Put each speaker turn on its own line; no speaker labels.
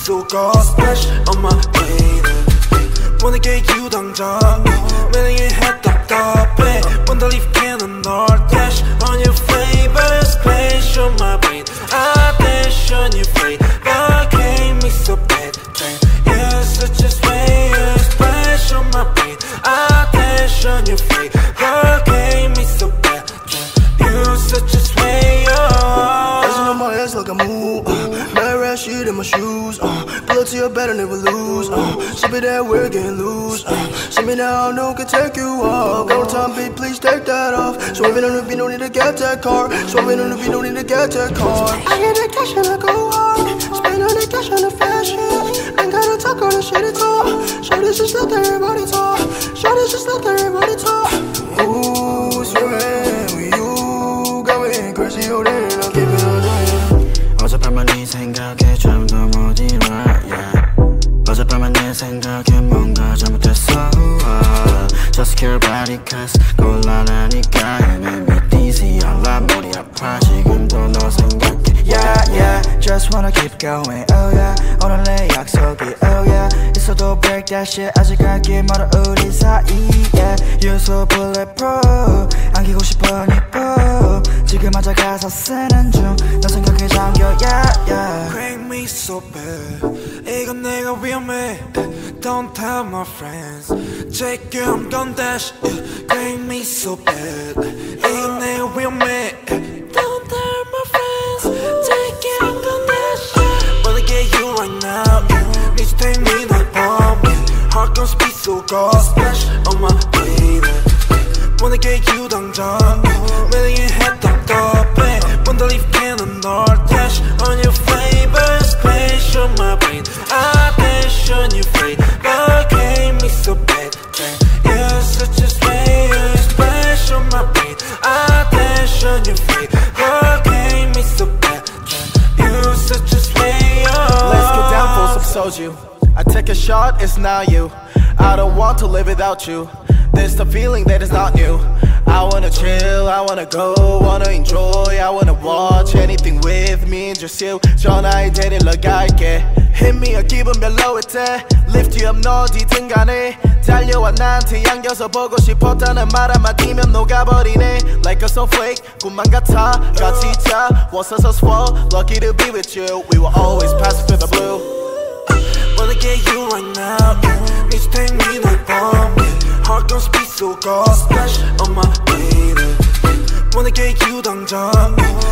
so cold. Splash on my plate. Wanna get you 당장 매일 해 답답해 Wanna leave cannon or dash on your flavor. Splash on my brain. I dash on your brain. That game me so bad. You're such a slayer. Splash on my brain. I dash on your brain. That game me so bad. You're such a slayer.
Dancing on my ass like a move. Mad rat shit in my shoes. Pull up to your bed and never lose. Sip it that we're getting loose. See me now, no can take you off. Go time, beat, please take that off. Swerving on the beat, no need to get that car. Swerving on the beat, no need to get that car. I get that cash and I go hard. Spend all that cash on the fashion. Ain't gotta talk all the shit at all. Show this just let everybody talk. Show this just let everybody talk. Ooh, swearing with you. Going crazy, oh then I'll keep it on doing. 어젯밤만 네 생각에 좀 더 못 일어, yeah. 어젯밤만 내 생각에 뭔가 잘못했어. Just care about it cause 곤란하니까 And me dizzy 알아 머리 아파 지금도 너 생각해 Yeah yeah Just wanna keep going oh yeah 오늘 내 약속이 oh yeah 있어도 break that shit 아직 갈 길 멀어 우리 사이에 You're so bulletproof 안기고 싶으니까 지금 맞아 가사 쓰는 중 너 생각에 잠겨 yeah yeah
Crank me so bad 이건 내가 위험해 Don't tell my friends Take you I'm gon' dash Crank me so bad 이건 내가 위험해 Don't tell my friends Take you I'm gon' dash Wanna get you right now Need to take me like bomb Heart gon' speed so cold Splash on my plate Wanna get you 당장 매일 해 답답해 Wanna leave cannon or dash on your flavor Splash on my brain I dash on your brain That game me so bad You're such a slayer Splash on my brain I dash on your brain That game me so bad You're such a slayer
Let's get down for some soju I take a shot, it's not you I don't want to live without you There's the feeling that is not new I wanna chill, I wanna go, wanna enjoy I wanna watch anything with me, just you 전화에 데리러 갈게 Hit me a 기분 별로일 때 Lift you up 너 어디든 간에 달려와 나한테 안겨서 보고 싶었다는 말 한마디면 녹아버리네 Like a snowflake, 꿈만 같아 같이 자 Was so swell, lucky to be with you We will always pass through the blue
Wanna get you right now Need to take me like bomb Heart gon' speed so cold Splash on my plate Wanna get you 당장